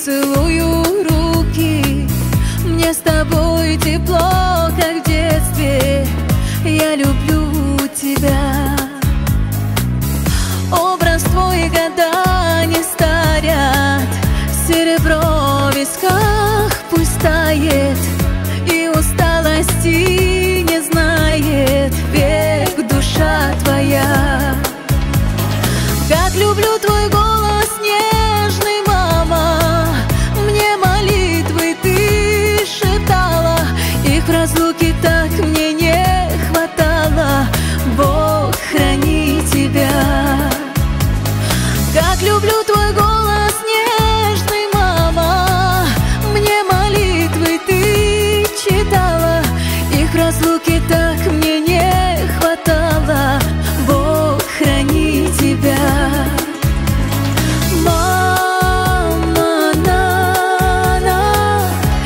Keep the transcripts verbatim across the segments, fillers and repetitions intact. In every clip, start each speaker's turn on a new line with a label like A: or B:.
A: целую руки. Мне с тобой тепло, как в детстве. Я люблю тебя. Образ твой года не старят, серебро в висках пусть тает, и усталости не знает век душа твоя. Как люблю твой голос нежный, мама, мне молитвы ты шептала, их в разлуке так мне не хватало. Бог храни тебя. Как люблю твой голос нежный, мама, мне молитвы ты читала, их в разлуке так мне не хватало. Бог храни тебя. Мама, на-на,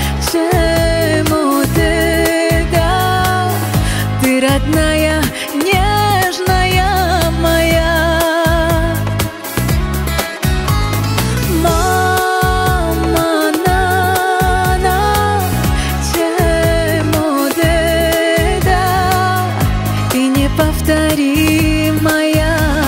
A: чему ты, да, ты родная, нежная моя. Мама, на-на, чему ты, да, и неповторимая.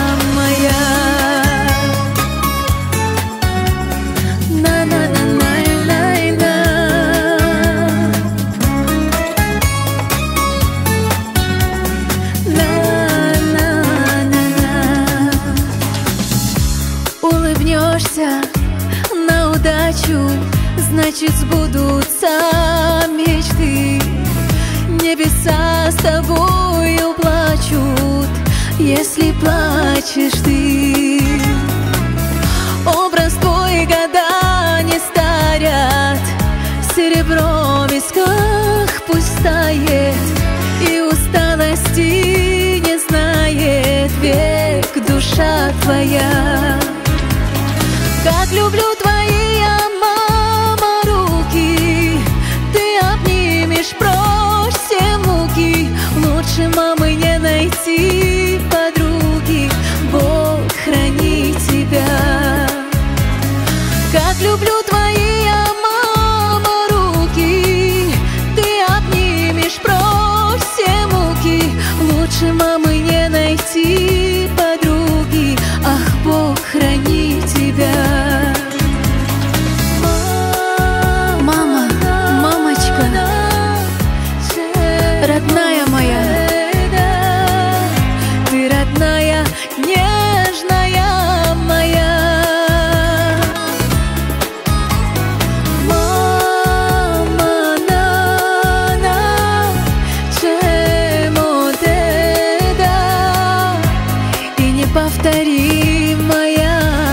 A: Улыбнешься на удачу, значит сбудутся мечты. Небеса с тобою плачут, если плачешь ты. Образ твой года не старят, серебро в висках пусть тает, и усталости не знает век душа твоя. Как люблю твои, я, мама, руки, ты обнимешь прочь все муки. Лучше мамы не найти подруги. Бог храни тебя. Как люблю твои, я, мама, руки, ты обнимешь прочь все муки. Лучше мамы не найти подруги. Ах, Бог храни тебя. Мама, мамочка, родная моя, ты родная, нежная моя. Мама, на-на, чему ты, да, и неповторимая.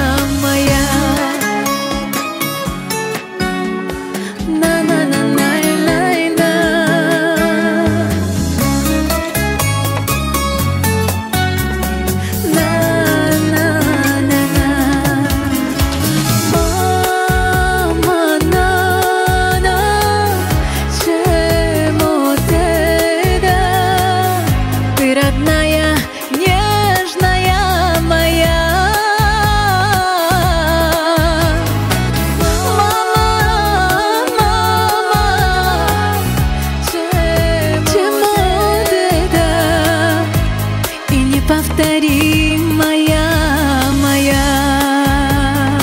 A: Неповторимая моя.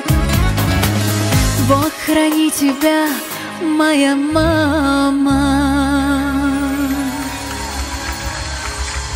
A: Бог храни тебя, моя мама.